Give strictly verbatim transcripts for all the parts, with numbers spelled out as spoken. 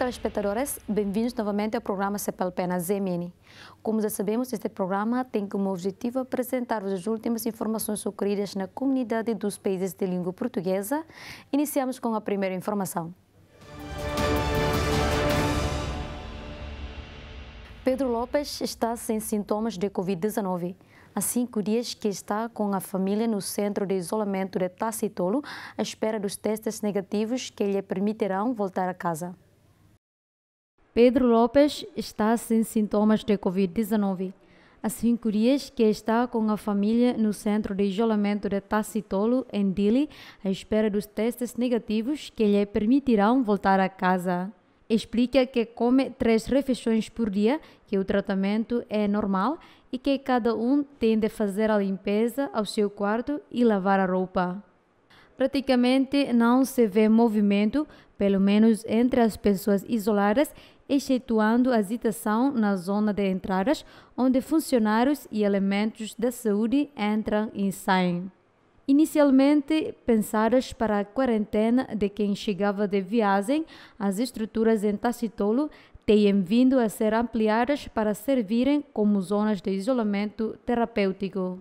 telespectadores, bem-vindos novamente ao programa Cepalpena Z M N. Como já sabemos, este programa tem como objetivo apresentar-vos as últimas informações ocorridas na comunidade dos países de língua portuguesa. Iniciamos com a primeira informação. Pedro Lopes está sem sintomas de Covid dezenove. Há cinco dias que está com a família no centro de isolamento de Tacitolo, à espera dos testes negativos que lhe permitirão voltar a casa. Pedro Lopes está sem sintomas de Covid dezenove. Há cinco dias que está com a família no centro de isolamento de Tacitolo, em Dili, à espera dos testes negativos que lhe permitirão voltar a casa. Explica que come três refeições por dia, que o tratamento é normal e que cada um tem de fazer a limpeza ao seu quarto e lavar a roupa. Praticamente não se vê movimento, pelo menos entre as pessoas isoladas, excetuando a agitação na zona de entradas, onde funcionários e elementos da saúde entram e saem. Inicialmente pensadas para a quarentena de quem chegava de viagem, as estruturas em Tacitolo têm vindo a ser ampliadas para servirem como zonas de isolamento terapêutico.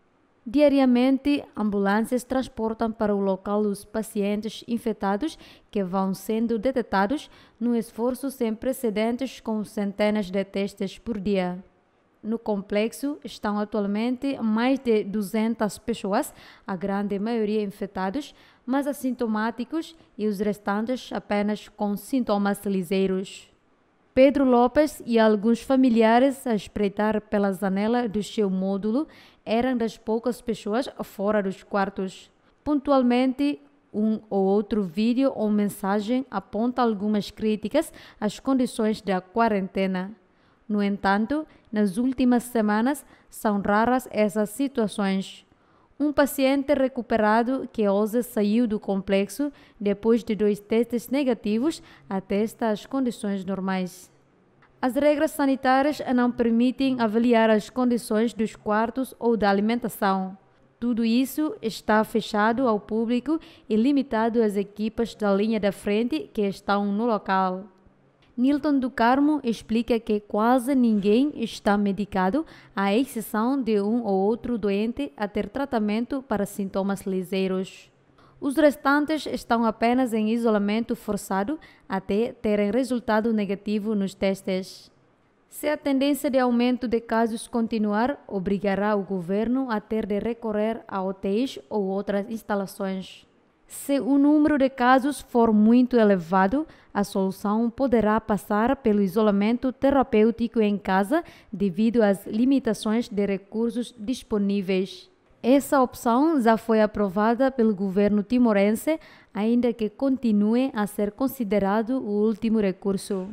Diariamente, ambulâncias transportam para o local os pacientes infectados que vão sendo detectados num esforço sem precedentes com centenas de testes por dia. No complexo estão atualmente mais de duzentas pessoas, a grande maioria infectados, mas assintomáticos e os restantes apenas com sintomas liseiros. Pedro Lopes e alguns familiares a espreitar pela janela do seu módulo eram das poucas pessoas fora dos quartos. Pontualmente, um ou outro vídeo ou mensagem aponta algumas críticas às condições da quarentena. No entanto, nas últimas semanas são raras essas situações. Um paciente recuperado que hoje saiu do complexo depois de dois testes negativos atesta as condições normais. As regras sanitárias não permitem avaliar as condições dos quartos ou da alimentação. Tudo isso está fechado ao público e limitado às equipas da linha da frente que estão no local. Nilton do Carmo explica que quase ninguém está medicado, à exceção de um ou outro doente a ter tratamento para sintomas liseiros. Os restantes estão apenas em isolamento forçado até terem resultado negativo nos testes. Se a tendência de aumento de casos continuar, obrigará o governo a ter de recorrer a hotéis ou outras instalações. Se o número de casos for muito elevado, a solução poderá passar pelo isolamento terapêutico em casa devido às limitações de recursos disponíveis. Essa opção já foi aprovada pelo governo timorense, ainda que continue a ser considerado o último recurso.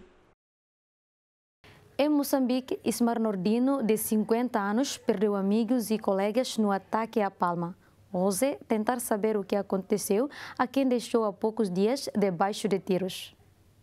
Em Moçambique, Ismar Nordino, de cinquenta anos, perdeu amigos e colegas no ataque à Palma. Hoje, tentar saber o que aconteceu a quem deixou há poucos dias debaixo de tiros.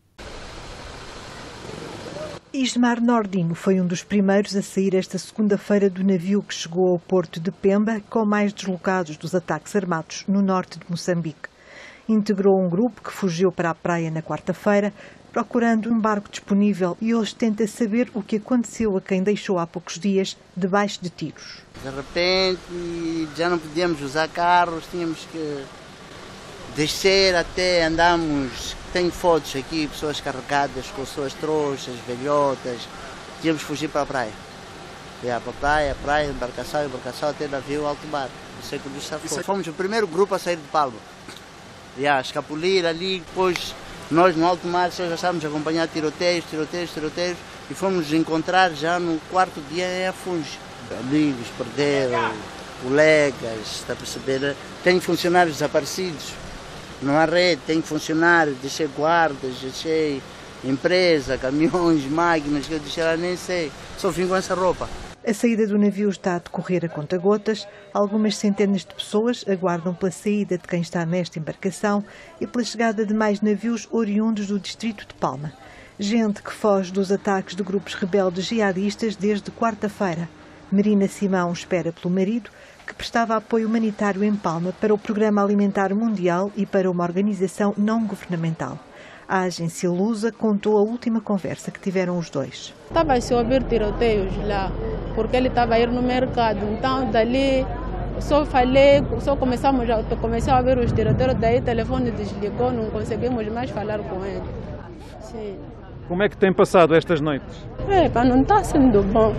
Ismar Nordino foi um dos primeiros a sair esta segunda-feira do navio que chegou ao porto de Pemba, com mais deslocados dos ataques armados no norte de Moçambique. Integrou um grupo que fugiu para a praia na quarta-feira, procurando um barco disponível, e hoje tenta saber o que aconteceu a quem deixou há poucos dias debaixo de tiros. De repente já não podíamos usar carros, tínhamos que descer até andarmos. Tenho fotos aqui, pessoas carregadas com suas trouxas, velhotas. Tínhamos que fugir para a praia. Yeah, para a praia, praia, embarcação, embarcação até navio alto mar. Não sei como isso foi. Fomos o primeiro grupo a sair de Palma. Yeah, escapulir ali, depois nós no alto mar já estávamos a acompanhar tiroteios, tiroteios, tiroteios e fomos nos encontrar já no quarto dia em Afungi. Amigos perderam, colegas, está a perceber? Tem funcionários desaparecidos, não há rede, tem funcionários, deixei guardas, deixei empresa, caminhões, máquinas, que eu deixei lá nem sei, só vim com essa roupa. A saída do navio está a decorrer a conta-gotas. Algumas centenas de pessoas aguardam pela saída de quem está nesta embarcação e pela chegada de mais navios oriundos do distrito de Palma. Gente que foge dos ataques de grupos rebeldes jihadistas desde quarta-feira. Marina Simão espera pelo marido, que prestava apoio humanitário em Palma para o Programa Alimentar Mundial e para uma organização não governamental. A agência Lusa contou a última conversa que tiveram os dois. Estava a se ouvir tiroteios lá, porque ele estava a ir no mercado. Então, dali, só falei, só começamos a, comecei a ouvir os tiroteios, daí o telefone desligou, não conseguimos mais falar com ele. Sim. Como é que tem passado estas noites? É, pá, não está sendo bom.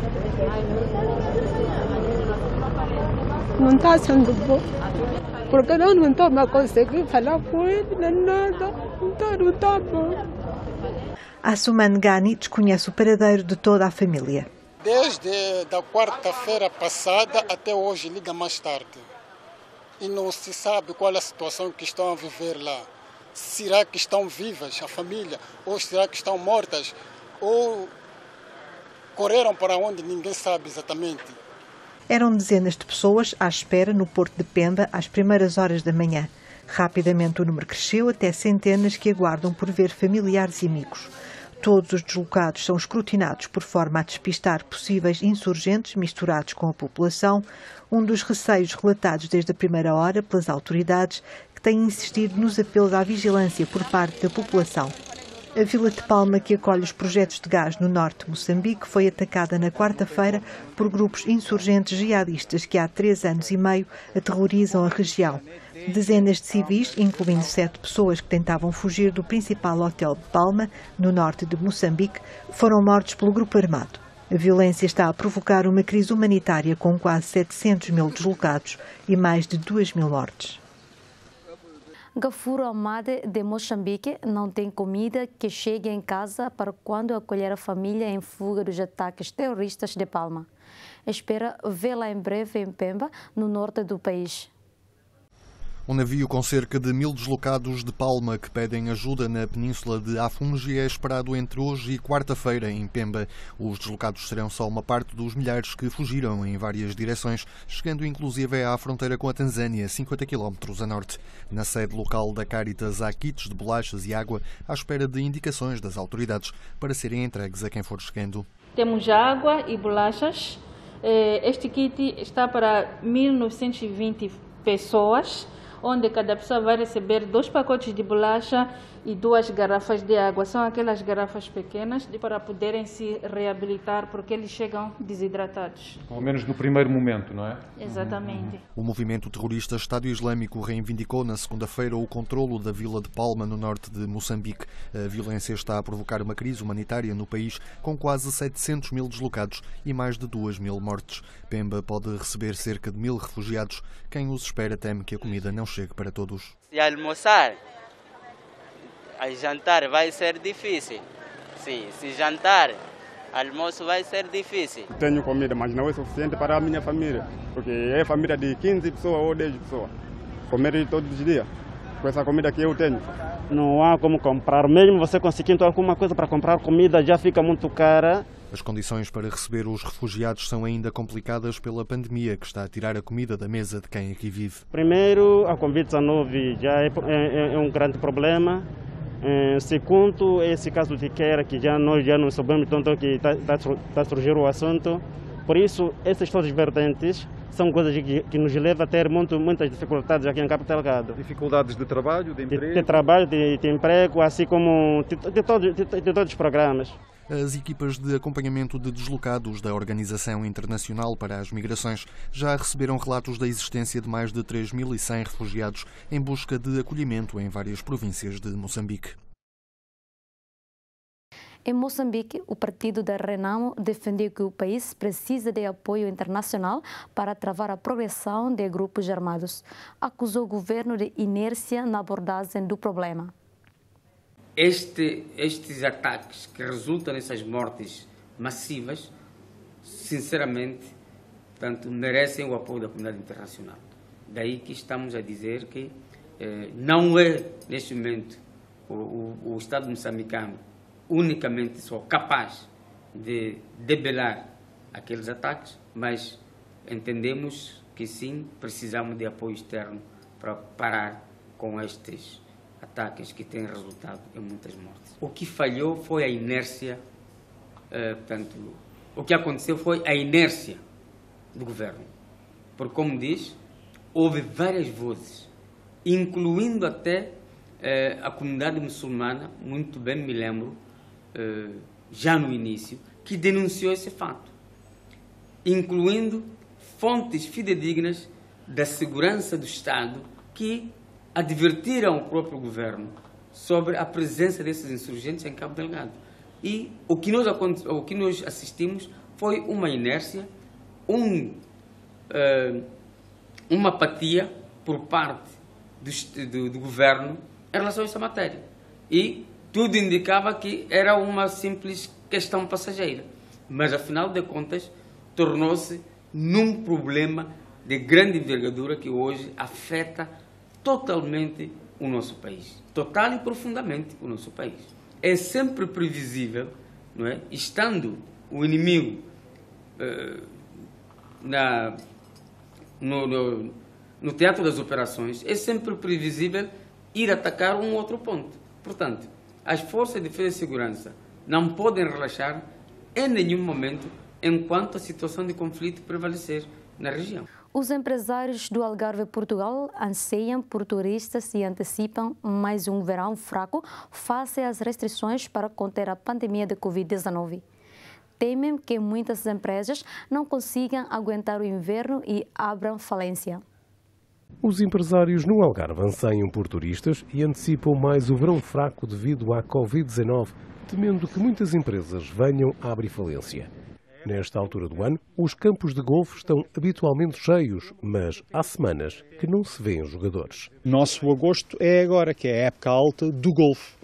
Não está sendo bom. Porque eu não estou a conseguir falar com ele, nem nada. Então não está bom. Assuman Ghani desconhece o paradeiro de toda a família. Desde a quarta-feira passada até hoje liga mais tarde. E não se sabe qual é a situação que estão a viver lá. Será que estão vivas a família? Ou será que estão mortas? Ou correram para onde ninguém sabe exatamente? Eram dezenas de pessoas à espera no porto de Pemba às primeiras horas da manhã. Rapidamente o número cresceu até centenas que aguardam por ver familiares e amigos. Todos os deslocados são escrutinados por forma a despistar possíveis insurgentes misturados com a população, um dos receios relatados desde a primeira hora pelas autoridades, que têm insistido nos apelos à vigilância por parte da população. A Vila de Palma, que acolhe os projetos de gás no norte de Moçambique, foi atacada na quarta-feira por grupos insurgentes jihadistas que há três anos e meio aterrorizam a região. Dezenas de civis, incluindo sete pessoas que tentavam fugir do principal hotel de Palma, no norte de Moçambique, foram mortos pelo grupo armado. A violência está a provocar uma crise humanitária com quase setecentos mil deslocados e mais de duas mil mortes. Gafuro Amade, de Moçambique, não tem comida que chegue em casa para quando acolher a família em fuga dos ataques terroristas de Palma. Espera vê-la em breve em Pemba, no norte do país. Um navio com cerca de mil deslocados de Palma que pedem ajuda na península de Afungi é esperado entre hoje e quarta-feira em Pemba. Os deslocados serão só uma parte dos milhares que fugiram em várias direções, chegando inclusive à fronteira com a Tanzânia, cinquenta quilómetros a norte. Na sede local da Caritas há kits de bolachas e água à espera de indicações das autoridades para serem entregues a quem for chegando. Temos água e bolachas. Este kit está para mil novecentas e vinte pessoas, onde cada pessoa vai receber dois pacotes de bolacha e duas garrafas de água. São aquelas garrafas pequenas para poderem se reabilitar, porque eles chegam desidratados. Ao menos no primeiro momento, não é? Exatamente. O movimento terrorista Estado Islâmico reivindicou na segunda-feira o controlo da Vila de Palma, no norte de Moçambique. A violência está a provocar uma crise humanitária no país, com quase setecentos mil deslocados e mais de duas mil mortes. Pemba pode receber cerca de mil refugiados. Quem os espera teme que a comida não chegue para todos. Se almoçar, a jantar vai ser difícil. Sim, se jantar, almoço vai ser difícil. Tenho comida, mas não é suficiente para a minha família, porque é família de quinze pessoas ou dez pessoas. Comer todos os dias, com essa comida que eu tenho. Não há como comprar, mesmo você conseguindo alguma coisa para comprar comida já fica muito cara. As condições para receber os refugiados são ainda complicadas pela pandemia, que está a tirar a comida da mesa de quem aqui vive. Primeiro, a covid dezenove já é, é, é um grande problema. É, segundo, esse caso de guerra que já nós já não sabemos tanto que está tá, tá surgindo o assunto. Por isso, essas todas as vertentes são coisas que, que nos levam a ter muito, muitas dificuldades aqui em Cabo Delgado. Dificuldades de trabalho, de emprego? De, de trabalho, de, de emprego, assim como de, de, todos, de, de todos os programas. As equipas de acompanhamento de deslocados da Organização Internacional para as Migrações já receberam relatos da existência de mais de três mil e cem refugiados em busca de acolhimento em várias províncias de Moçambique. Em Moçambique, o partido da Renamo defendeu que o país precisa de apoio internacional para travar a progressão de grupos armados. Acusou o governo de inércia na abordagem do problema. Este, estes ataques que resultam nessas mortes massivas, sinceramente, portanto, merecem o apoio da comunidade internacional. Daí que estamos a dizer que eh, não é, neste momento, o, o, o Estado moçambicano unicamente só capaz de debelar aqueles ataques, mas entendemos que sim, precisamos de apoio externo para parar com estes ataques que têm resultado em muitas mortes. O que falhou foi a inércia, eh, portanto, o que aconteceu foi a inércia do governo. Porque, como diz, houve várias vozes, incluindo até eh, a comunidade muçulmana, muito bem me lembro, eh, já no início, que denunciou esse fato, incluindo fontes fidedignas da segurança do Estado que advertiram o próprio governo sobre a presença desses insurgentes em Cabo Delgado. E o que nós, o que nós assistimos foi uma inércia, um, uh, uma apatia por parte do, do, do governo em relação a essa matéria. E tudo indicava que era uma simples questão passageira. Mas, afinal de contas, tornou-se num problema de grande envergadura que hoje afeta totalmente o nosso país. Total e profundamente o nosso país. É sempre previsível, não é? Estando o inimigo uh, na, no, no, no teatro das operações, é sempre previsível ir atacar um outro ponto. Portanto, as forças de defesa e segurança não podem relaxar em nenhum momento enquanto a situação de conflito prevalecer na região. Os empresários do Algarve, Portugal, anseiam por turistas e antecipam mais um verão fraco face às restrições para conter a pandemia de Covid dezenove. Temem que muitas empresas não consigam aguentar o inverno e abram falência. Os empresários no Algarve anseiam por turistas e antecipam mais o verão fraco devido à Covid dezenove, temendo que muitas empresas venham a abrir falência. Nesta altura do ano, os campos de golfe estão habitualmente cheios, mas há semanas que não se vêem jogadores. Nosso agosto é agora, que é a época alta do golfe.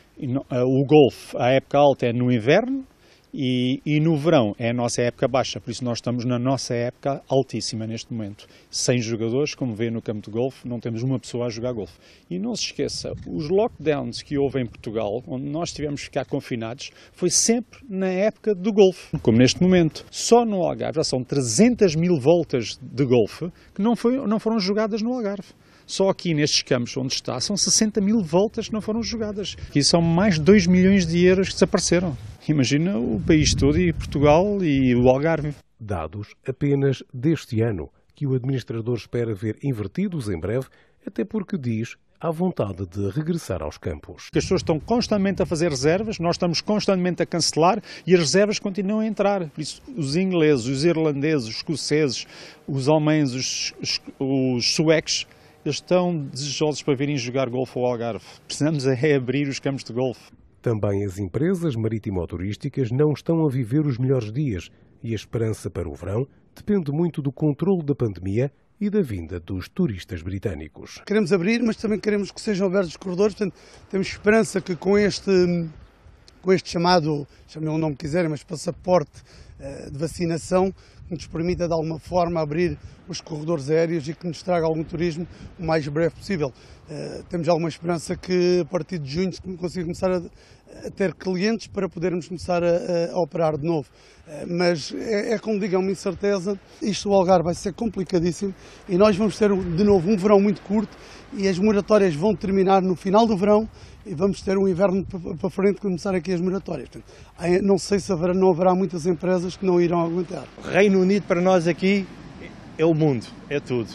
O golfe, a época alta é no inverno e, e no verão é a nossa época baixa, por isso nós estamos na nossa época altíssima neste momento. Sem jogadores, como vê no campo de golfe, não temos uma pessoa a jogar golfe. E não se esqueça, os lockdowns que houve em Portugal, onde nós tivemos que ficar confinados, foi sempre na época do golfe, como neste momento. Só no Algarve já são trezentas mil voltas de golfe que não, foi, não foram jogadas no Algarve. Só aqui nestes campos onde está, são sessenta mil voltas que não foram jogadas. E são mais de dois milhões de euros que desapareceram. Imagina o país todo, e Portugal e o Algarve. Dados apenas deste ano, que o administrador espera ver invertidos em breve, até porque diz há vontade de regressar aos campos. As pessoas estão constantemente a fazer reservas, nós estamos constantemente a cancelar e as reservas continuam a entrar. Por isso, os ingleses, os irlandeses, os escoceses, os alemães, os, os, os suecos, eles estão desejosos para virem jogar golfe ao Algarve. Precisamos é abrir os campos de golfe. Também as empresas marítimo-turísticas não estão a viver os melhores dias e a esperança para o verão depende muito do controle da pandemia e da vinda dos turistas britânicos. Queremos abrir, mas também queremos que sejam abertos os corredores, portanto temos esperança que com este, com este chamado, chamem o nome que quiserem, mas passaporte de vacinação, que nos permita de alguma forma abrir os corredores aéreos e que nos traga algum turismo o mais breve possível. Uh, temos alguma esperança que a partir de junho se consiga começar a, a ter clientes para podermos começar a, a operar de novo. Uh, mas é, é como digo, é uma incerteza. Isto do Algarve vai ser complicadíssimo e nós vamos ter de novo um verão muito curto e as moratórias vão terminar no final do verão e vamos ter um inverno para frente começar aqui as moratórias. Portanto, não sei se haverá, não haverá muitas empresas que não irão aguentar. Reino Unido para nós aqui é o mundo, é tudo.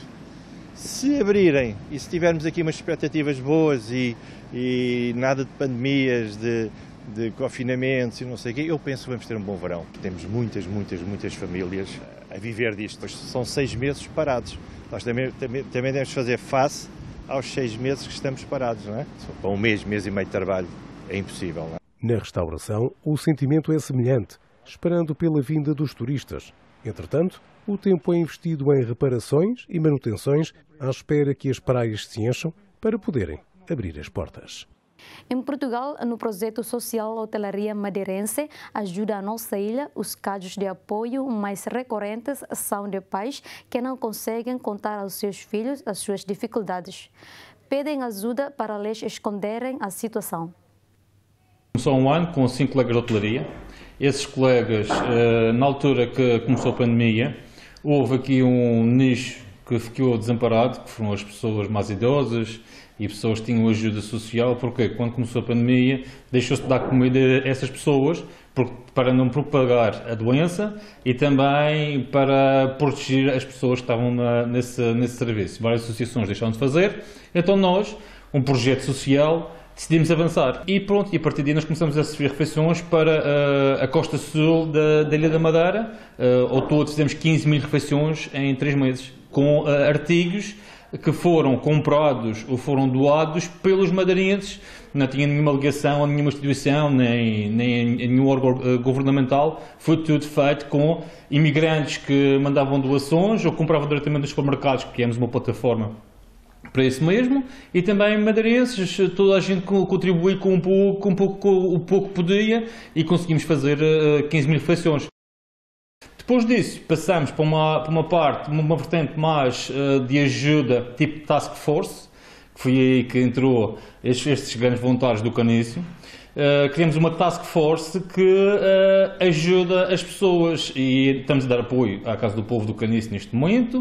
Se abrirem e se tivermos aqui umas expectativas boas e, e nada de pandemias, de, de confinamentos e não sei o quê, eu penso que vamos ter um bom verão. Temos muitas, muitas, muitas famílias a viver disto. São seis meses parados. Nós também, também, também devemos fazer face aos seis meses que estamos parados, não é? Para um mês, mês e meio de trabalho, é impossível, não é? Na restauração, o sentimento é semelhante, esperando pela vinda dos turistas. Entretanto, o tempo é investido em reparações e manutenções à espera que as praias se encham para poderem abrir as portas. Em Portugal, no projeto social Hotelaria Madeirense Ajuda a Nossa Ilha, os casos de apoio mais recorrentes são de pais que não conseguem contar aos seus filhos as suas dificuldades. Pedem ajuda para lhes esconderem a situação. Começou um ano com cinco colegas de hotelaria. Esses colegas, na altura que começou a pandemia, houve aqui um nicho que ficou desamparado, que foram as pessoas mais idosas e pessoas que tinham ajuda social, porque quando começou a pandemia deixou-se de dar comida a essas pessoas para não propagar a doença e também para proteger as pessoas que estavam na, nesse, nesse serviço. Várias associações deixaram de fazer, então nós um projeto social, decidimos avançar. E pronto, e a partir daí nós começamos a servir refeições para uh, a costa sul da, da Ilha da Madeira. Uh, ao todo fizemos quinze mil refeições em três meses, com uh, artigos que foram comprados ou foram doados pelos madeirenses. Não tinha nenhuma ligação a nenhuma instituição, nem, nem a nenhum órgão uh, governamental. Foi tudo feito com imigrantes que mandavam doações ou compravam diretamente dos supermercados, que criamos uma plataforma para isso mesmo, e também madeirenses, toda a gente contribui com um pouco, com um pouco, com o pouco que podia, e conseguimos fazer uh, quinze mil refeições. Depois disso, passamos para uma, para uma parte, uma vertente mais uh, de ajuda, tipo Task Force, que foi aí que entrou estes, estes grandes voluntários do Canício. Uh, criamos uma Task Force que uh, ajuda as pessoas, e estamos a dar apoio à Casa do Povo do Canício neste momento,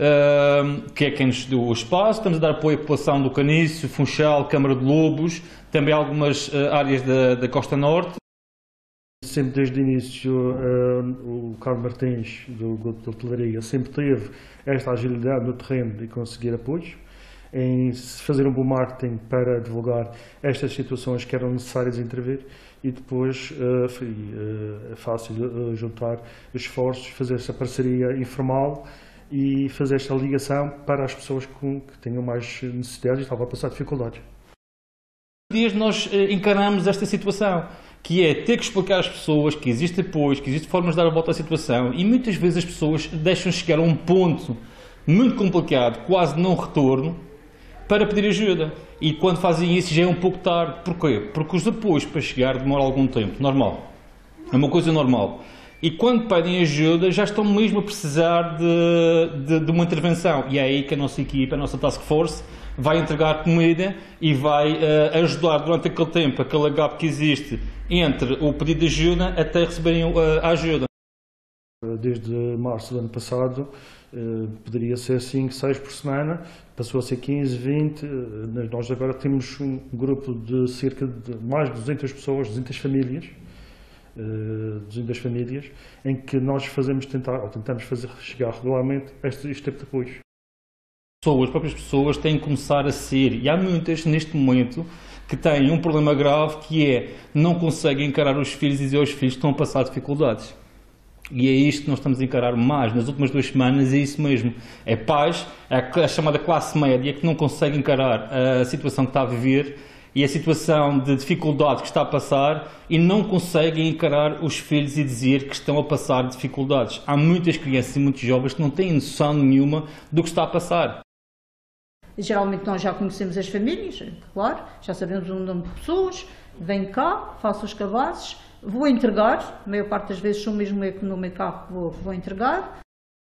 uh, que é quem nos deu o espaço. Estamos a dar apoio à população do Canício, Funchal, Câmara de Lobos, também algumas uh, áreas da, da Costa Norte. Sempre desde o início, uh, o Carlos Martins, do Grupo de Hotelaria, sempre teve esta agilidade no terreno de conseguir apoios, em fazer um bom marketing para divulgar estas situações que eram necessárias intervir, e depois uh, foi uh, fácil uh, juntar esforços, fazer essa parceria informal e fazer esta ligação para as pessoas com, que tenham mais necessidades e estavam a passar dificuldades. Dias nós uh, encaramos esta situação, que é ter que explicar às pessoas que existe apoio, que existem formas de dar a volta à situação, e muitas vezes as pessoas deixam chegar a um ponto muito complicado, quase não retorno, para pedir ajuda. E quando fazem isso já é um pouco tarde. Porquê? Porque os apoios para chegar demoram algum tempo, normal. É uma coisa normal. E quando pedem ajuda já estão mesmo a precisar de, de, de uma intervenção. E é aí que a nossa equipa, a nossa Task Force, vai entregar comida e vai uh, ajudar durante aquele tempo, aquele gap que existe entre o pedido de ajuda até receberem uh, a ajuda. Desde março do ano passado, Uh, poderia ser cinco, seis por semana, passou a ser quinze, vinte. Uh, nós agora temos um grupo de cerca de mais de duzentas pessoas, duzentas famílias, uh, duzentas famílias, em que nós fazemos tentar, ou tentamos fazer chegar regularmente este, este tipo de apoios. As próprias pessoas têm que começar a ser, e há muitas neste momento que têm um problema grave, que é não conseguem encarar os filhos e dizer aos filhos que estão a passar dificuldades. E é isto que nós estamos a encarar mais nas últimas duas semanas, é isso mesmo. É pais, é a chamada classe média, que não consegue encarar a situação que está a viver e a situação de dificuldade que está a passar, e não conseguem encarar os filhos e dizer que estão a passar dificuldades. Há muitas crianças e muitos jovens que não têm noção nenhuma do que está a passar. Geralmente nós já conhecemos as famílias, claro, já sabemos o nome de pessoas, vem cá, faço os cabazes, vou entregar, a maior parte das vezes sou mesmo eu que no meu carro vou, vou entregar.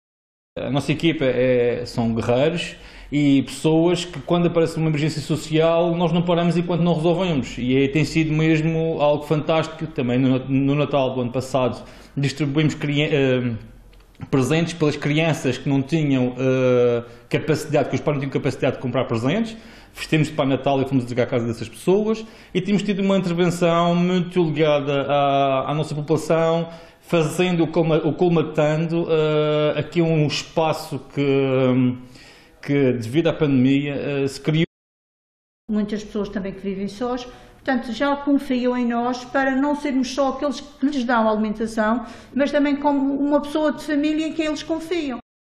A nossa equipa é, são guerreiros e pessoas que, quando aparece uma emergência social, nós não paramos enquanto não resolvemos. E é, tem sido mesmo algo fantástico. Também no, no Natal do ano passado distribuímos uh, presentes pelas crianças que não tinham uh, capacidade, que os pais não tinham capacidade de comprar presentes. Vestimos de Pai Natal e fomos entregar à casa dessas pessoas, e temos tido uma intervenção muito ligada à, à nossa população, fazendo, o colmatando uh, aqui um espaço que, que devido à pandemia, uh, se criou. Muitas pessoas também que vivem sós, portanto já confiam em nós para não sermos só aqueles que lhes dão alimentação, mas também como uma pessoa de família em quem eles confiam.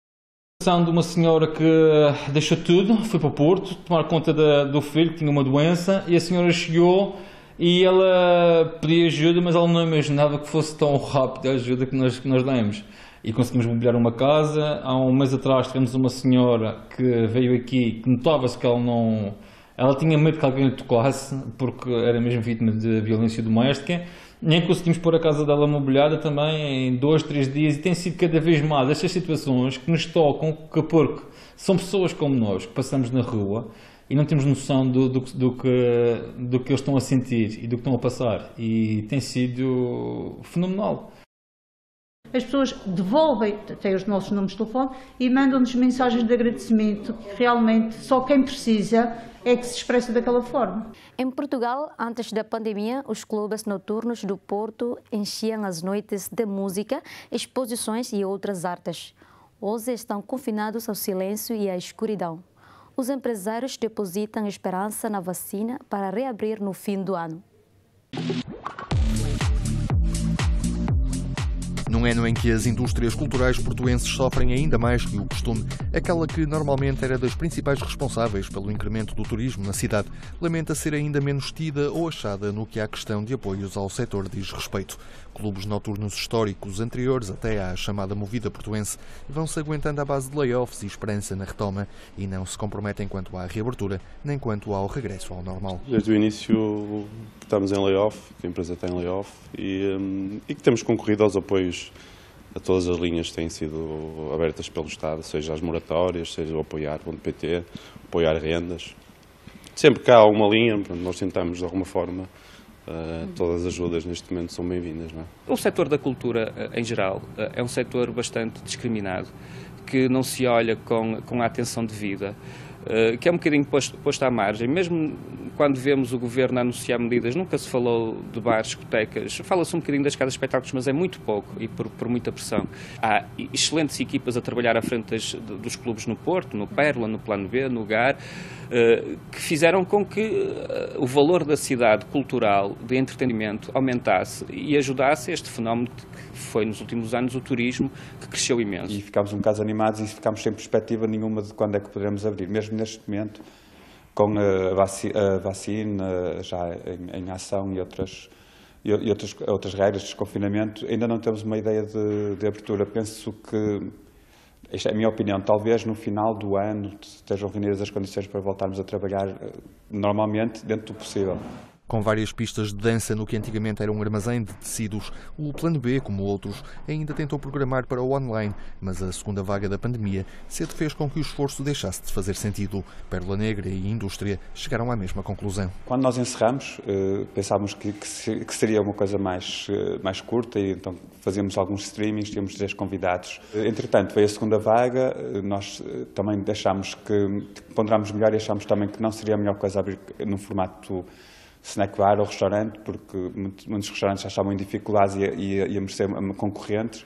De uma senhora que deixou tudo, foi para o Porto tomar conta da, do filho que tinha uma doença, e a senhora chegou e ela pediu ajuda, mas ela não imaginava que fosse tão rápido a ajuda que nós, que nós demos. E conseguimos mobiliar uma casa. Há um mês atrás tivemos uma senhora que veio aqui, que notava-se que ela não... Ela tinha medo que alguém lhe tocasse, porque era mesmo vítima de violência doméstica. Nem conseguimos pôr a casa dela mobiliada também em dois, três dias, e tem sido cada vez mais estas situações que nos tocam, porque são pessoas como nós, que passamos na rua e não temos noção do, do, do, que, do que eles estão a sentir e do que estão a passar, e tem sido fenomenal. As pessoas devolvem até os nossos números de telefone e mandam-nos mensagens de agradecimento, que realmente só quem precisa é que se expressa daquela forma. Em Portugal, antes da pandemia, os clubes noturnos do Porto enchiam as noites de música, exposições e outras artes. Hoje estão confinados ao silêncio e à escuridão. Os empresários depositam esperança na vacina para reabrir no fim do ano. Num ano em que as indústrias culturais portuenses sofrem ainda mais que o costume, aquela que normalmente era das principais responsáveis pelo incremento do turismo na cidade, lamenta ser ainda menos tida ou achada no que à questão de apoios ao setor diz respeito. Clubes noturnos históricos anteriores até à chamada movida portuense vão-se aguentando à base de layoffs e esperança na retoma e não se comprometem quanto à reabertura, nem quanto ao regresso ao normal. Desde o início estamos em layoff, que a empresa está em layoff e, um, e que temos concorrido aos apoios a todas as linhas que têm sido abertas pelo Estado, seja as moratórias, seja o apoiar ponto pt, apoiar rendas. Sempre que há uma linha, nós tentamos de alguma forma. Uh, todas as ajudas neste momento são bem-vindas, não é? O setor da cultura, uh, em geral, uh, é um setor bastante discriminado, que não se olha com, com a atenção devida, uh, que é um bocadinho posto, posto à margem. Mesmo quando vemos o Governo a anunciar medidas, nunca se falou de bares, discotecas, fala-se um bocadinho das casas de espetáculos, mas é muito pouco e por, por muita pressão. Há excelentes equipas a trabalhar à frente das, dos clubes no Porto, no Pérola, no Plano B, no G A R, que fizeram com que o valor da cidade cultural, de entretenimento, aumentasse e ajudasse este fenómeno que foi nos últimos anos o turismo, que cresceu imenso. E ficámos um bocado animados e ficámos sem perspectiva nenhuma de quando é que poderemos abrir, mesmo neste momento, com a vacina já em, em ação e outras, e outras, outras regras de desconfinamento, ainda não temos uma ideia de, de abertura. Penso que, esta é a minha opinião, talvez no final do ano estejam reunidas as condições para voltarmos a trabalhar normalmente dentro do possível. Com várias pistas de dança no que antigamente era um armazém de tecidos, o Plano B, como outros, ainda tentou programar para o online, mas a segunda vaga da pandemia cedo fez com que o esforço deixasse de fazer sentido. Pérola Negra e Indústria chegaram à mesma conclusão. Quando nós encerramos, pensávamos que, que seria uma coisa mais, mais curta e então fazíamos alguns streamings, tínhamos três convidados. Entretanto, veio a segunda vaga, nós também deixámos que, ponderámos melhor e achámos também que não seria a melhor coisa abrir no formato snack bar ou restaurante, porque muitos, muitos restaurantes já estavam em dificuldades e, e, e a mercê concorrentes.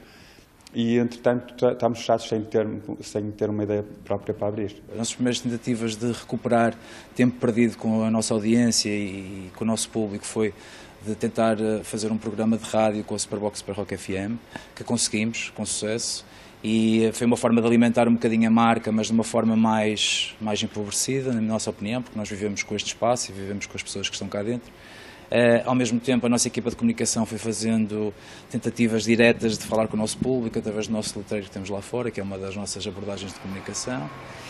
E, entretanto, estamos fechados sem ter, sem ter uma ideia própria para abrir. As nossas primeiras tentativas de recuperar tempo perdido com a nossa audiência e com o nosso público foi de tentar fazer um programa de rádio com a Superbox para Rock F M, que conseguimos, com sucesso. E foi uma forma de alimentar um bocadinho a marca, mas de uma forma mais, mais empobrecida, na nossa opinião, porque nós vivemos com este espaço e vivemos com as pessoas que estão cá dentro. Uh, ao mesmo tempo, a nossa equipa de comunicação foi fazendo tentativas diretas de falar com o nosso público através do nosso letreiro que temos lá fora, que é uma das nossas abordagens de comunicação.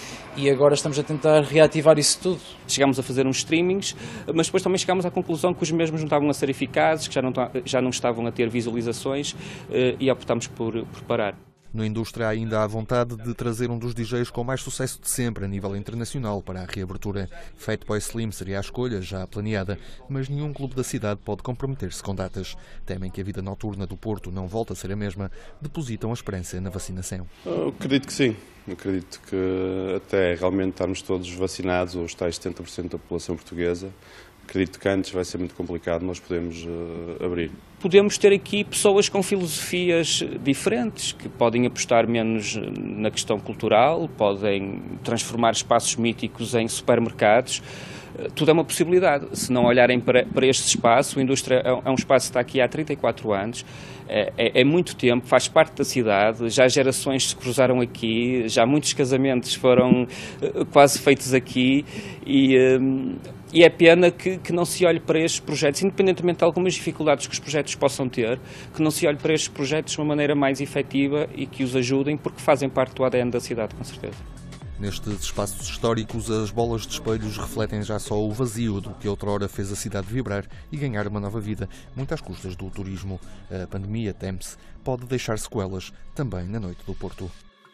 E agora estamos a tentar reativar isso tudo. Chegámos a fazer uns streamings, mas depois também chegámos à conclusão que os mesmos não estavam a ser eficazes, que já não, já não estavam a ter visualizações uh, e optámos por, por parar. No Indústria há ainda a vontade de trazer um dos D Js com mais sucesso de sempre a nível internacional para a reabertura. Fatboy Slim seria a escolha, já planeada, mas nenhum clube da cidade pode comprometer-se com datas. Temem que a vida noturna do Porto não volte a ser a mesma, depositam a esperança na vacinação. Eu acredito que sim. Eu acredito que até realmente estarmos todos vacinados, ou os tais setenta por cento da população portuguesa, acredito que antes vai ser muito complicado nós podemos uh, abrir. Podemos ter aqui pessoas com filosofias diferentes, que podem apostar menos na questão cultural, podem transformar espaços míticos em supermercados. Tudo é uma possibilidade. Se não olharem para, para este espaço, a Indústria é um espaço que está aqui há trinta e quatro anos, é, é, é muito tempo, faz parte da cidade, já gerações se cruzaram aqui, já muitos casamentos foram uh, quase feitos aqui e, um, e é pena que, que não se olhe para estes projetos, independentemente de algumas dificuldades que os projetos possam ter, que não se olhe para estes projetos de uma maneira mais efetiva e que os ajudem, porque fazem parte do A D N da cidade, com certeza. Nestes espaços históricos, as bolas de espelhos refletem já só o vazio do que outrora fez a cidade vibrar e ganhar uma nova vida, muito às custas do turismo. A pandemia, teme-se, pode deixar sequelas também na noite do Porto.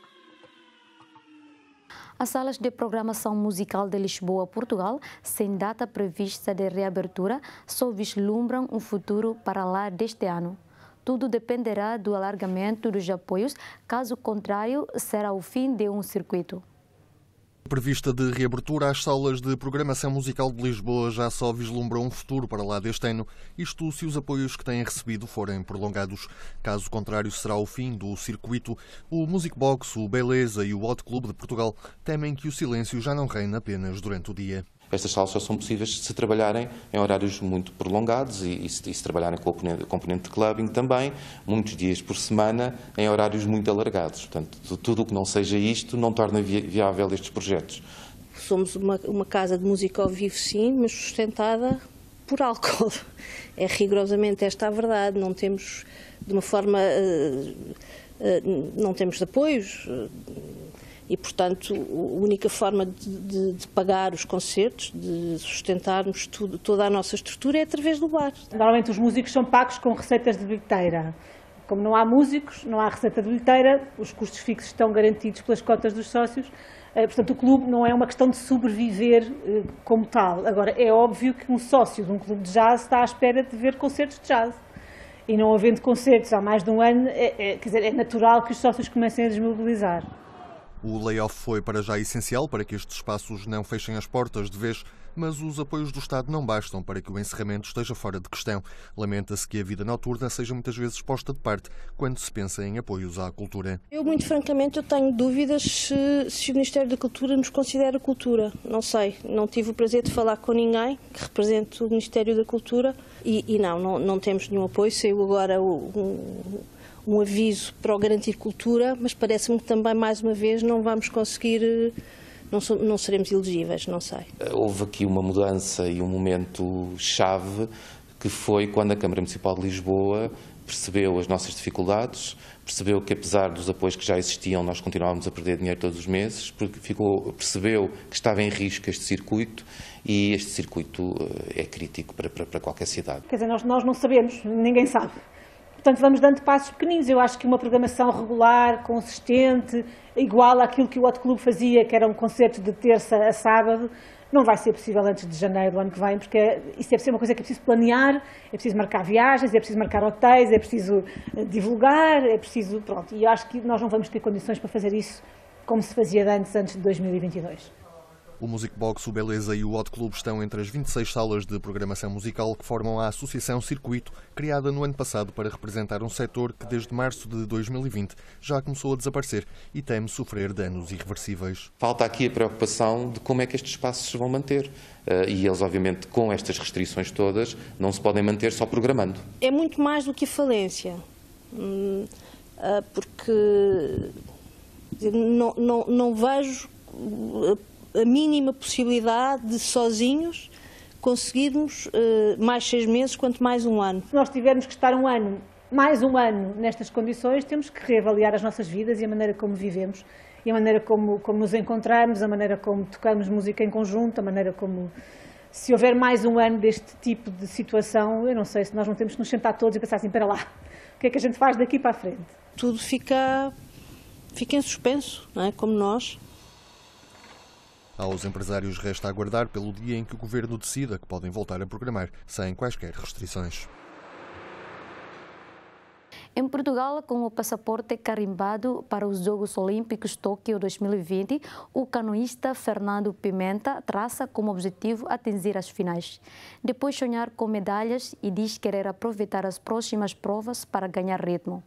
As salas de programação musical de Lisboa, Portugal, sem data prevista de reabertura, só vislumbram um futuro para lá deste ano. Tudo dependerá do alargamento dos apoios, caso contrário, será o fim de um circuito. Prevista de reabertura, as salas de programação musical de Lisboa já só vislumbram um futuro para lá deste ano, isto se os apoios que têm recebido forem prolongados. Caso contrário, será o fim do circuito. O Music Box, o Beleza e o Hot Club de Portugal temem que o silêncio já não reine apenas durante o dia. Estas salas só são possíveis se trabalharem em horários muito prolongados e, e, se, e se trabalharem com a componente, componente de clubbing também, muitos dias por semana, em horários muito alargados. Portanto, tudo o que não seja isto não torna vi, viável estes projetos. Somos uma, uma casa de música ao vivo, sim, mas sustentada por álcool. É rigorosamente esta a verdade. Não temos, de uma forma, uh, uh, não temos apoios. Uh, E, portanto, a única forma de, de, de pagar os concertos, de sustentarmos tudo, toda a nossa estrutura é através do bar. Normalmente os músicos são pagos com receitas de bilheteira. Como não há músicos, não há receita de bilheteira, os custos fixos estão garantidos pelas cotas dos sócios. Portanto, o clube não é uma questão de sobreviver como tal. Agora, é óbvio que um sócio de um clube de jazz está à espera de ver concertos de jazz. E não havendo concertos há mais de um ano, é, é, quer dizer, é natural que os sócios comecem a desmobilizar. O layoff foi para já essencial para que estes espaços não fechem as portas de vez, mas os apoios do Estado não bastam para que o encerramento esteja fora de questão. Lamenta-se que a vida noturna seja muitas vezes posta de parte quando se pensa em apoios à cultura. Eu, muito francamente, eu tenho dúvidas se, se o Ministério da Cultura nos considera cultura. Não sei, não tive o prazer de falar com ninguém que represente o Ministério da Cultura e, e não, não, não temos nenhum apoio. Saiu agora o... Um, um aviso para o Garantir Cultura, mas parece-me que também, mais uma vez, não vamos conseguir, não, so, não seremos elegíveis, não sei. Houve aqui uma mudança e um momento chave, que foi quando a Câmara Municipal de Lisboa percebeu as nossas dificuldades, percebeu que, apesar dos apoios que já existiam, nós continuávamos a perder dinheiro todos os meses, porque ficou, percebeu que estava em risco este circuito, e este circuito é crítico para, para, para qualquer cidade. Quer dizer, nós, nós não sabemos, ninguém sabe. Portanto, vamos dando passos pequeninos. Eu acho que uma programação regular, consistente, igual àquilo que o Hot Club fazia, que era um concerto de terça a sábado, não vai ser possível antes de janeiro do ano que vem, porque isso deve ser uma coisa que é preciso planear, é preciso marcar viagens, é preciso marcar hotéis, é preciso divulgar, é preciso... Pronto, e eu acho que nós não vamos ter condições para fazer isso como se fazia antes, antes de dois mil e vinte e dois. O Music Box, o Beleza e o Hot Club estão entre as vinte e seis salas de programação musical que formam a Associação Circuito, criada no ano passado para representar um setor que desde março de dois mil e vinte já começou a desaparecer e teme sofrer danos irreversíveis. Falta aqui a preocupação de como é que estes espaços se vão manter. E eles, obviamente, com estas restrições todas, não se podem manter só programando. É muito mais do que a falência, porque não, não, não vejo a mínima possibilidade de, sozinhos, conseguirmos uh, mais seis meses, quanto mais um ano. Se nós tivermos que estar um ano, mais um ano nestas condições, temos que reavaliar as nossas vidas e a maneira como vivemos, e a maneira como, como nos encontramos, a maneira como tocamos música em conjunto, a maneira como... Se houver mais um ano deste tipo de situação, eu não sei se nós não temos que nos sentar todos e pensar assim, para lá, o que é que a gente faz daqui para a frente? Tudo fica, fica em suspenso, não é? Como nós. Aos empresários resta aguardar pelo dia em que o Governo decida que podem voltar a programar sem quaisquer restrições. Em Portugal, com o passaporte carimbado para os Jogos Olímpicos Tóquio dois mil e vinte, o canoísta Fernando Pimenta traça como objetivo atingir as finais. Depois sonhar com medalhas e diz querer aproveitar as próximas provas para ganhar ritmo.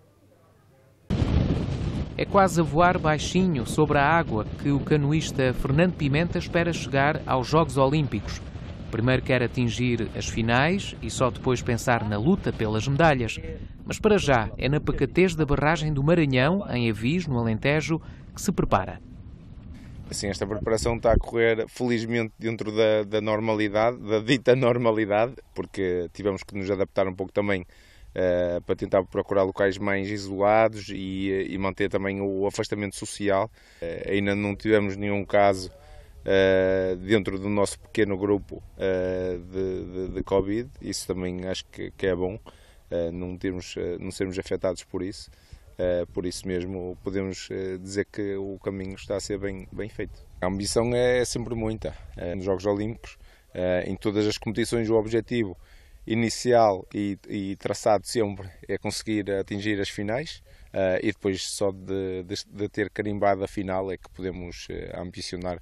É quase a voar baixinho sobre a água que o canoísta Fernando Pimenta espera chegar aos Jogos Olímpicos. Primeiro quer atingir as finais e só depois pensar na luta pelas medalhas. Mas para já é na pacatez da barragem do Maranhão, em Avis, no Alentejo, que se prepara. Assim, esta preparação está a correr felizmente dentro da, da normalidade, da dita normalidade, porque tivemos que nos adaptar um pouco também Uh, para tentar procurar locais mais isolados e, e manter também o afastamento social. Uh, ainda não tivemos nenhum caso uh, dentro do nosso pequeno grupo uh, de, de, de Covid, isso também acho que, que é bom, uh, não, termos, uh, não sermos afetados por isso, uh, por isso mesmo podemos uh, dizer que o caminho está a ser bem, bem feito. A ambição é sempre muita. Uh, nos Jogos Olímpicos, uh, em todas as competições, o objetivo inicial e, e traçado sempre é conseguir atingir as finais uh, e depois só de, de, de ter carimbado a final é que podemos uh, ambicionar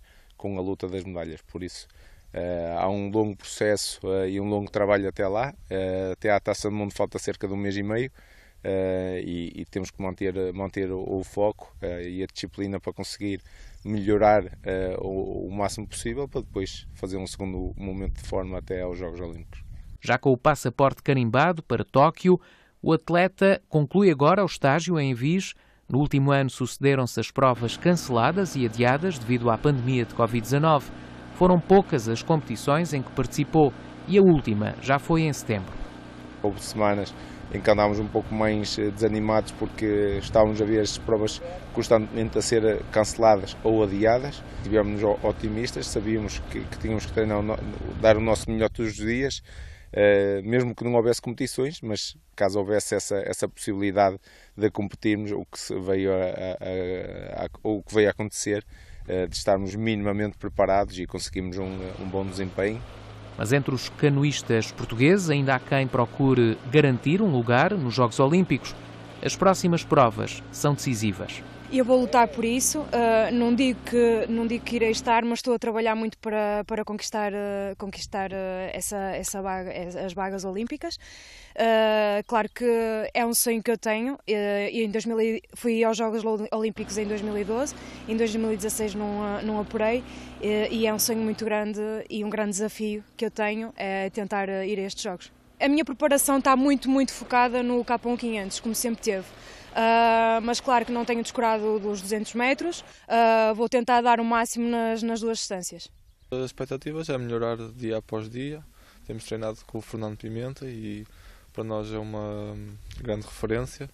com a luta das medalhas. Por isso, uh, há um longo processo uh, e um longo trabalho até lá. Uh, até à Taça do Mundo falta cerca de um mês e meio uh, e, e temos que manter, manter o, o foco uh, e a disciplina para conseguir melhorar uh, o, o máximo possível para depois fazer um segundo momento de forma até aos Jogos Olímpicos. Já com o passaporte carimbado para Tóquio, o atleta conclui agora o estágio em Viz. No último ano sucederam-se as provas canceladas e adiadas devido à pandemia de covid dezanove. Foram poucas as competições em que participou e a última já foi em setembro. Houve semanas em que andámos um pouco mais desanimados porque estávamos a ver as provas constantemente a ser canceladas ou adiadas. Estivemos otimistas, sabíamos que, que tínhamos que treinar, dar o nosso melhor todos os dias, Uh, mesmo que não houvesse competições, mas caso houvesse essa, essa possibilidade de competirmos, o que se veio a, a, a, ou o que veio a acontecer, uh, de estarmos minimamente preparados e conseguimos um, um bom desempenho. Mas entre os canoístas portugueses ainda há quem procure garantir um lugar nos Jogos Olímpicos. As próximas provas são decisivas. Eu vou lutar por isso, uh, não, digo que, não digo que irei estar, mas estou a trabalhar muito para, para conquistar, uh, conquistar uh, essa, essa vaga, as vagas olímpicas. Uh, claro que é um sonho que eu tenho, uh, e em dois mil, fui aos Jogos Olímpicos em dois mil e doze, em dois mil e dezasseis não, não apurei, uh, e é um sonho muito grande e um grande desafio que eu tenho, é tentar ir a estes Jogos. A minha preparação está muito, muito focada no K um quinhentos, como sempre teve. Uh, mas claro que não tenho descurado dos duzentos metros, uh, vou tentar dar o máximo nas, nas duas distâncias. As expectativas é melhorar dia após dia, temos treinado com o Fernando Pimenta e para nós é uma grande referência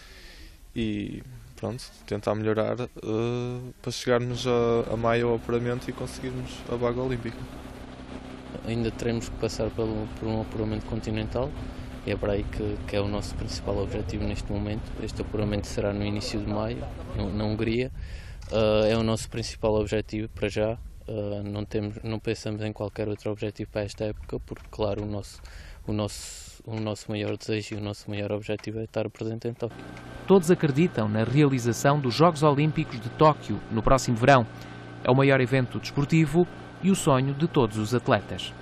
e pronto, tentar melhorar uh, para chegarmos a, a maio ao apuramento e conseguirmos a vaga olímpica. Ainda teremos que passar por um, por um apuramento continental. É para aí que, que é o nosso principal objetivo neste momento. Este apuramento será no início de maio, na Hungria. Uh, é o nosso principal objetivo para já. Uh, não, temos, não pensamos em qualquer outro objetivo para esta época, porque, claro, o nosso, o nosso, o nosso maior desejo e o nosso maior objetivo é estar presente em Tóquio. Todos acreditam na realização dos Jogos Olímpicos de Tóquio no próximo verão. É o maior evento desportivo e o sonho de todos os atletas.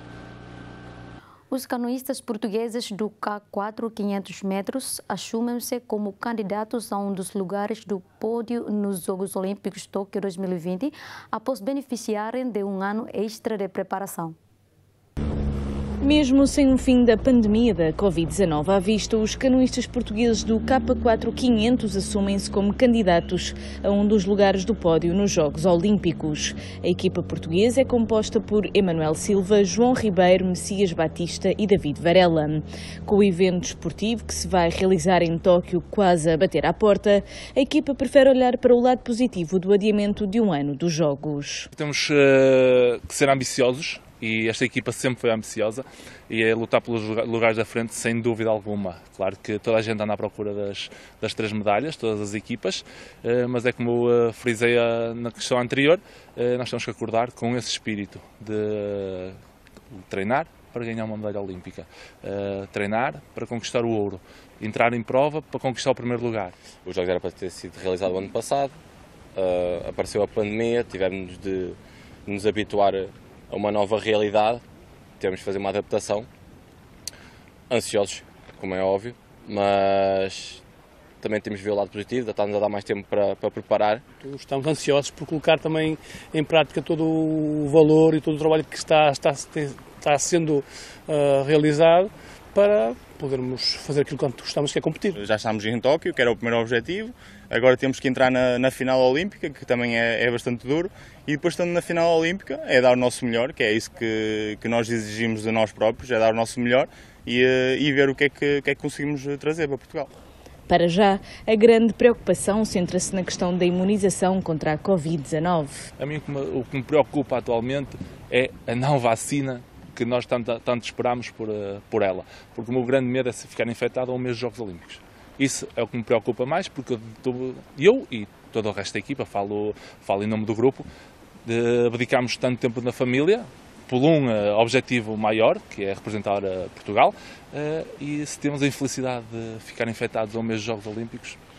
Os canoístas portugueses do K quatro quinhentos metros assumem-se como candidatos a um dos lugares do pódio nos Jogos Olímpicos Tóquio dois mil e vinte, após beneficiarem de um ano extra de preparação. Mesmo sem o fim da pandemia da covid dezanove à vista, os canoístas portugueses do K quatro quinhentos assumem-se como candidatos a um dos lugares do pódio nos Jogos Olímpicos. A equipa portuguesa é composta por Emanuel Silva, João Ribeiro, Messias Batista e David Varela. Com o evento esportivo que se vai realizar em Tóquio quase a bater à porta, a equipa prefere olhar para o lado positivo do adiamento de um ano dos Jogos. Temos uh, que ser ambiciosos. E esta equipa sempre foi ambiciosa e é lutar pelos lugares da frente sem dúvida alguma. Claro que toda a gente anda à procura das, das três medalhas, todas as equipas, mas é como eu frisei na questão anterior, nós temos que acordar com esse espírito de treinar para ganhar uma medalha olímpica, treinar para conquistar o ouro, entrar em prova para conquistar o primeiro lugar. O jogo era para ter sido realizado o ano passado, apareceu a pandemia, tivemos de nos habituar a uma nova realidade, temos de fazer uma adaptação, ansiosos, como é óbvio, mas também temos de ver o lado positivo, está-nos a dar mais tempo para, para preparar. Estamos ansiosos por colocar também em prática todo o valor e todo o trabalho que está, está, está sendo uh, realizado para podermos fazer aquilo que gostamos, que é competir. Já estamos em Tóquio, que era o primeiro objetivo, agora temos que entrar na, na final olímpica, que também é, é bastante duro, e depois estando na final olímpica é dar o nosso melhor, que é isso que, que nós exigimos de nós próprios, é dar o nosso melhor e, e ver o que é que, que é que conseguimos trazer para Portugal. Para já, a grande preocupação centra-se na questão da imunização contra a covid dezanove. A mim o que me preocupa atualmente é a não vacina que nós tanto, tanto esperamos por, por ela, porque o meu grande medo é se ficar infectado ao mês dos Jogos Olímpicos. Isso é o que me preocupa mais, porque eu e todo o resto da equipa, falo, falo em nome do grupo, de, dedicamos tanto tempo na família, por um uh, objetivo maior, que é representar uh, Portugal, uh, e se temos a infelicidade de ficar infectados ao mês dos Jogos Olímpicos,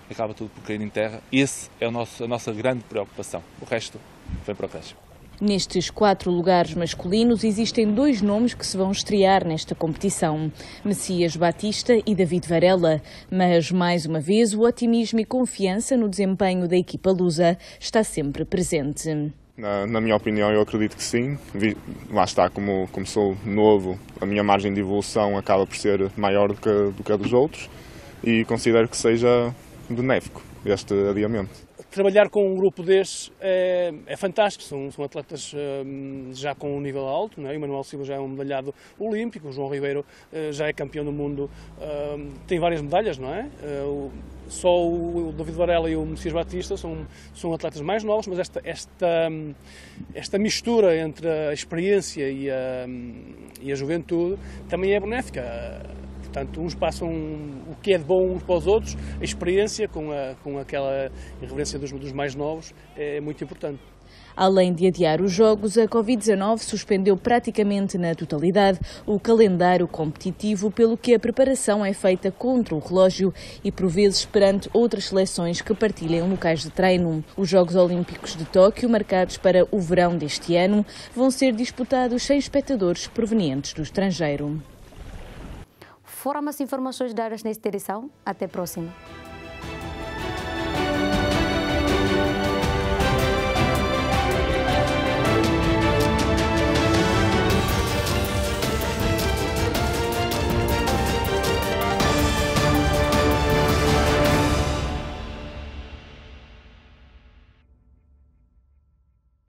acaba tudo por cair em terra. Esse é o nosso, a nossa grande preocupação. O resto vem para o resto. Nestes quatro lugares masculinos existem dois nomes que se vão estrear nesta competição, Messias Batista e David Varela, mas mais uma vez o otimismo e confiança no desempenho da equipa lusa está sempre presente. Na, na minha opinião, eu acredito que sim. Vi, lá está, como, como sou novo, a minha margem de evolução acaba por ser maior do que, do que a dos outros e considero que seja benéfico este adiamento. Trabalhar com um grupo destes é, é fantástico, são, são atletas um, já com um nível alto, não é? O Manuel Silva já é um medalhado olímpico, o João Ribeiro uh, já é campeão do mundo, uh, tem várias medalhas, não é? Uh, só o, o David Varela e o Messias Batista são, são atletas mais novos, mas esta, esta, esta mistura entre a experiência e a, e a juventude também é benéfica. Portanto, uns passam o que é de bom uns para os outros, a experiência com, a, com aquela irreverência dos, dos mais novos é muito importante. Além de adiar os jogos, a covid dezanove suspendeu praticamente na totalidade o calendário competitivo, pelo que a preparação é feita contra o relógio e por vezes perante outras seleções que partilham locais de treino. Os Jogos Olímpicos de Tóquio, marcados para o verão deste ano, vão ser disputados sem espectadores provenientes do estrangeiro. Foram as informações dadas nesta edição. Até a próxima.